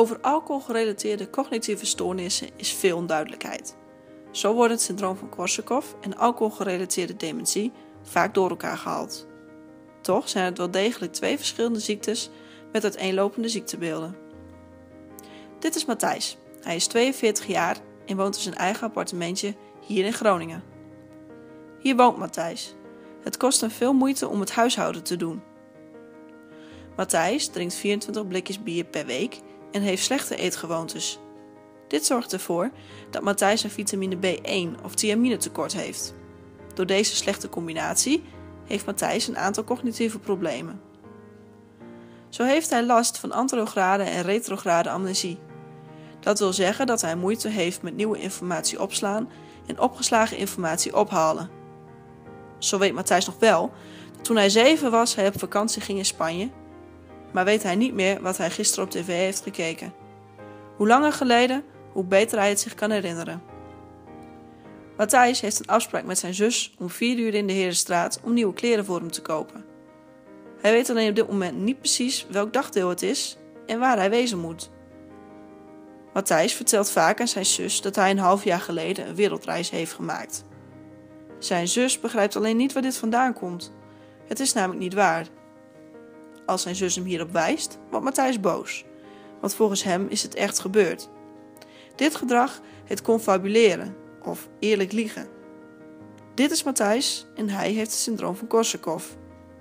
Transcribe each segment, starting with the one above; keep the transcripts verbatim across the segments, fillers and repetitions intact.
Over alcoholgerelateerde cognitieve stoornissen is veel onduidelijkheid. Zo wordt het syndroom van Korsakoff en alcoholgerelateerde dementie vaak door elkaar gehaald. Toch zijn het wel degelijk twee verschillende ziektes met uiteenlopende ziektebeelden. Dit is Matthijs. Hij is tweeënveertig jaar en woont in zijn eigen appartementje hier in Groningen. Hier woont Matthijs. Het kost hem veel moeite om het huishouden te doen. Matthijs drinkt vierentwintig blikjes bier per week en heeft slechte eetgewoontes. Dit zorgt ervoor dat Matthijs een vitamine B één of thiamine tekort heeft. Door deze slechte combinatie heeft Matthijs een aantal cognitieve problemen. Zo heeft hij last van anterograde en retrograde amnesie. Dat wil zeggen dat hij moeite heeft met nieuwe informatie opslaan en opgeslagen informatie ophalen. Zo weet Matthijs nog wel dat toen hij zeven was hij op vakantie ging in Spanje, maar weet hij niet meer wat hij gisteren op tv heeft gekeken. Hoe langer geleden, hoe beter hij het zich kan herinneren. Matthijs heeft een afspraak met zijn zus om vier uur in de Herenstraat om nieuwe kleren voor hem te kopen. Hij weet alleen op dit moment niet precies welk dagdeel het is en waar hij wezen moet. Matthijs vertelt vaak aan zijn zus dat hij een half jaar geleden een wereldreis heeft gemaakt. Zijn zus begrijpt alleen niet waar dit vandaan komt. Het is namelijk niet waar. Als zijn zus hem hierop wijst, wordt Matthijs boos, want volgens hem is het echt gebeurd. Dit gedrag heet confabuleren of eerlijk liegen. Dit is Matthijs en hij heeft het syndroom van Korsakoff.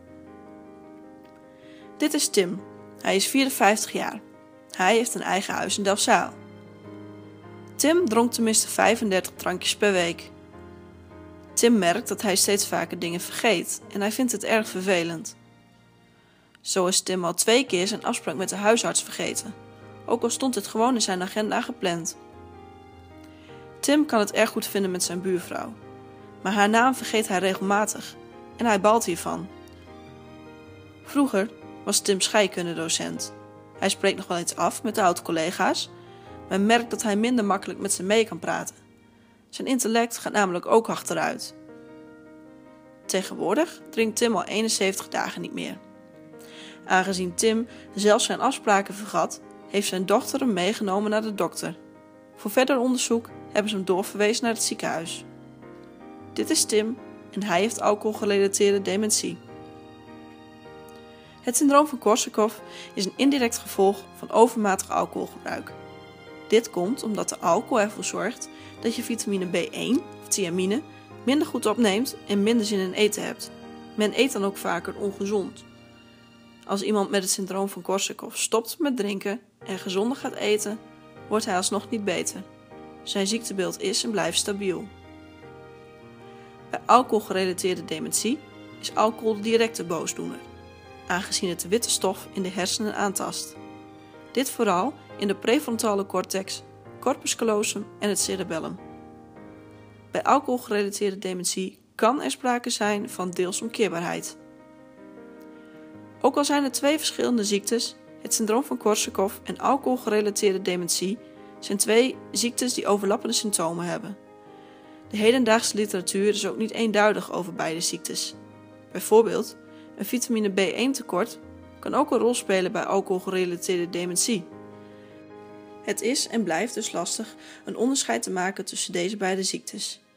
Dit is Tim. Hij is vierenvijftig jaar. Hij heeft een eigen huis in Delfzijl. Tim dronk tenminste vijfendertig drankjes per week. Tim merkt dat hij steeds vaker dingen vergeet en hij vindt het erg vervelend. Zo is Tim al twee keer zijn afspraak met de huisarts vergeten, ook al stond het gewoon in zijn agenda gepland. Tim kan het erg goed vinden met zijn buurvrouw, maar haar naam vergeet hij regelmatig en hij balt hiervan. Vroeger was Tim scheikundedocent. Hij spreekt nog wel eens af met de oud-collega's, maar merkt dat hij minder makkelijk met ze mee kan praten. Zijn intellect gaat namelijk ook achteruit. Tegenwoordig drinkt Tim al eenenzeventig dagen niet meer. Aangezien Tim zelf zijn afspraken vergat, heeft zijn dochter hem meegenomen naar de dokter. Voor verder onderzoek hebben ze hem doorverwezen naar het ziekenhuis. Dit is Tim en hij heeft alcoholgerelateerde dementie. Het syndroom van Korsakoff is een indirect gevolg van overmatig alcoholgebruik. Dit komt omdat de alcohol ervoor zorgt dat je vitamine B één of thiamine minder goed opneemt en minder zin in eten hebt. Men eet dan ook vaker ongezond. Als iemand met het syndroom van Korsakoff stopt met drinken en gezonder gaat eten, wordt hij alsnog niet beter. Zijn ziektebeeld is en blijft stabiel. Bij alcoholgerelateerde dementie is alcohol de directe boosdoener, aangezien het de witte stof in de hersenen aantast. Dit vooral in de prefrontale cortex, corpus callosum en het cerebellum. Bij alcoholgerelateerde dementie kan er sprake zijn van deels omkeerbaarheid. Ook al zijn er twee verschillende ziektes, het syndroom van Korsakoff en alcoholgerelateerde dementie zijn twee ziektes die overlappende symptomen hebben. De hedendaagse literatuur is ook niet eenduidig over beide ziektes. Bijvoorbeeld, een vitamine B één tekort kan ook een rol spelen bij alcoholgerelateerde dementie. Het is en blijft dus lastig een onderscheid te maken tussen deze beide ziektes.